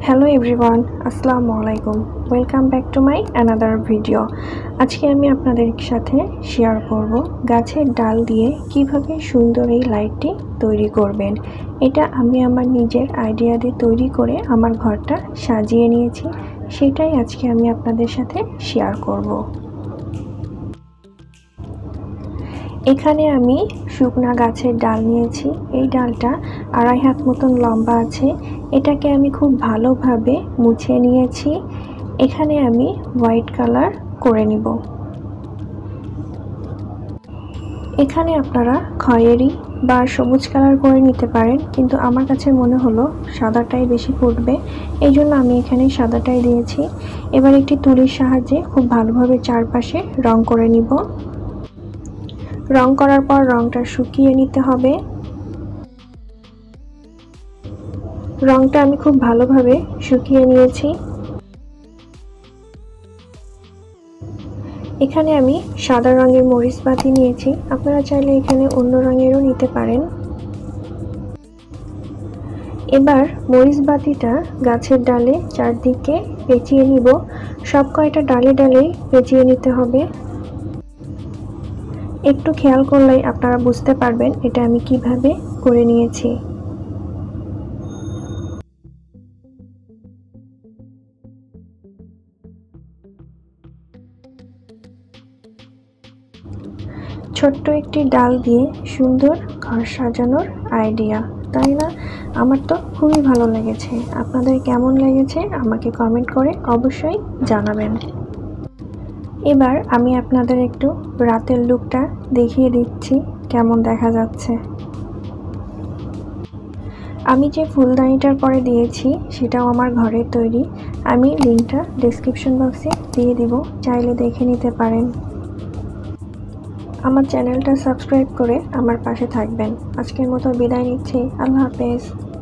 Hello everyone, আসসালামু আলাইকুম। Welcome back to my another video. আজকে আমি আপনাদের সাথে শেয়ার করব গাছের ডাল দিয়ে কিভাবে সুন্দর এই লাইটটি তৈরি করবেন। এটা আমি আমার নিজের আইডিয়া দিয়ে তৈরি করে আমার ঘরটা সাজিয়ে নিয়েছি, সেটাই আজকে আমি আপনাদের সাথে শেয়ার করব। এখানে আমি শুকনা গাছের ডাল নিয়েছি। এই ডালটা 2.5 হাত মতন লম্বা আছে। এটাকে আমি খুব ভালোভাবে মুছে নিয়েছি। এখানে আমি হোয়াইট কালার করে নিব। এখানে আপনারা খয়েরি বা সবুজ কালার করে নিতে পারেন, কিন্তু আমার কাছে মনে হলো সাদাটাই বেশি ফুটবে, এই জন্য আমি এখানে সাদাটাই দিয়েছি। এবার একটি তুলির সাহায্যে খুব ভালোভাবে চারপাশে রং করে নিব। রং করার পর রংটা শুকিয়ে নিতে হবে। রংটা আমি খুব ভালোভাবে শুকিয়ে নিয়েছি। এখানে আমি সাদা রঙের মরিচবাতি নিয়েছি, আপনারা চাইলে এখানে অন্য রঙেরও নিতে পারেন। এবার মরিচবাতিটা গাছের ডালে চারদিকে পেঁচিয়ে নিব। সব কয়টা ডালে ডালেই পেঁচিয়ে নিতে হবে। একটু খেয়াল করলেই আপনারা বুঝতে পারবেন এটা আমি কিভাবে করে নিয়েছি। ছোট্ট একটি ডাল দিয়ে সুন্দর ঘর সাজানোর আইডিয়া, তাই না? আমার তো খুবই ভালো লেগেছে। আপনাদের কেমন লেগেছে আমাকে কমেন্ট করে অবশ্যই জানাবেন। এবার আমি আপনাদের একটু রাতের লুকটা দেখিয়ে দিচ্ছি কেমন দেখা যাচ্ছে। আমি যে ফুলদানিটার পরে দিয়েছি সেটাও আমার ঘরের তৈরি। আমি লিঙ্কটা ডেসক্রিপশন বক্সে দিয়ে দিব, চাইলে দেখে নিতে পারেন। আমার চ্যানেলটা সাবস্ক্রাইব করে আমার পাশে থাকবেন। আজকের মতো বিদায় নিচ্ছি। আল্লাহ হাফেজ।